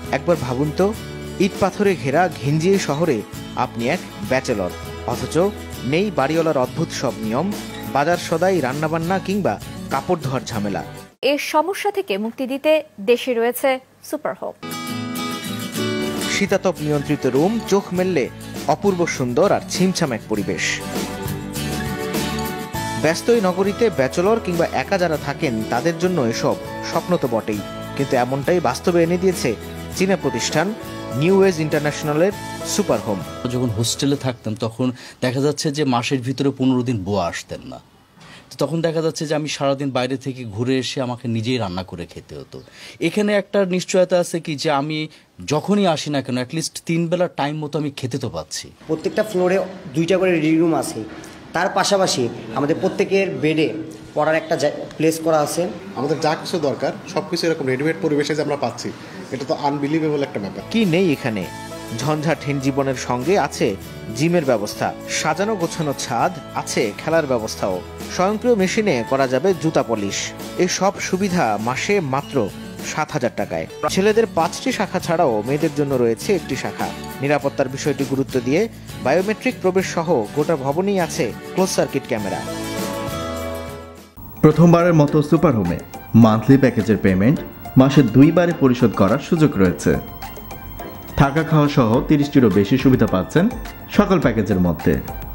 একবার ভাবুন তো, ইট পাথরে ঘেরা ঘিঞ্জিয়ে শহরে আপনি এক ব্যাচেলর, অথচ নেই বাড়িওয়ালার অদ্ভুত সব নিয়ম, বাজার সদাই, রান্নাবান্না কিংবা কাপড় ধোয়ার ঝামেলা। এই সমস্যা থেকে মুক্তি দিতে দেশে রয়েছে সুপার হোম। শীতাতপ নিয়ন্ত্রিত রুম, চোখ মেললে অপূর্ব সুন্দর আর ছিমছাম এক পরিবেশ। ব্যস্ত এই নগরীতে ব্যাচেলর কিংবা একা যারা থাকেন তাদের জন্য এসব স্বপ্ন তো বটেই, কিন্তু এমনটাই বাস্তবে এনে দিয়েছে চীনা প্রতিষ্ঠান নিউ এজ ইন্টারন্যাশনালের সুপার হোম। যখন হোস্টেলে থাকতাম তখন দেখা যাচ্ছে যে মাসের ভিতরে 15 দিন বুয়া আসতেন না। তখন দেখা যাচ্ছে যে আমি সারাদিন বাইরে থেকে ঘুরে এসে আমাকে নিজেই রান্না করে খেতে হতো। এখানে একটা নিশ্চয়তা আছে কি যে আমি যখনই আসি না কেন অ্যাটলিস্ট 3 বেলা টাইম মতো আমি খেতে তো পাচ্ছি। প্রত্যেকটা ফ্লোরে 2টা করে রেডি রুম আছে, তার পাশাপাশি আমাদের প্রত্যেকের বেডে পড়ার একটা প্লেস করা আছে। আমাদের যা কিছু দরকার সবকিছু এরকম রেডিমেড পরিবেশে যে আমরা পাচ্ছি, এটা তো আনবিলিভেবল একটা ব্যাপার। কি নেই এখানে? ঝঞ্ঝাটহীন জীবনের সঙ্গে আছে জিমের ব্যবস্থা, সাজানো গোছানো ছাদ, আছে খেলার ব্যবস্থাও, স্বয়ংক্রিয় মেশিনে করা যাবে জুতা পলিশ। এই সব সুবিধা মাসে মাত্র 7,000 টাকায়। ছেলেদের 5টি শাখা ছাড়াও মেয়েদের জন্য রয়েছে একটি শাখা। নিরাপত্তার বিষয়টি গুরুত্ব দিয়ে বায়োমেট্রিক প্রবেশ সহ গোটা ভবনেই আছে ক্লোজ সার্কিট ক্যামেরা। প্রথমবারের মতো সুপার হোমে মান্থলি প্যাকেজের পেমেন্ট মাসে 2 বারে পরিশোধ করার সুযোগ রয়েছে। থাকা খাওয়া সহ 30টিরও বেশি সুবিধা পাচ্ছেন সকল প্যাকেজের মধ্যে।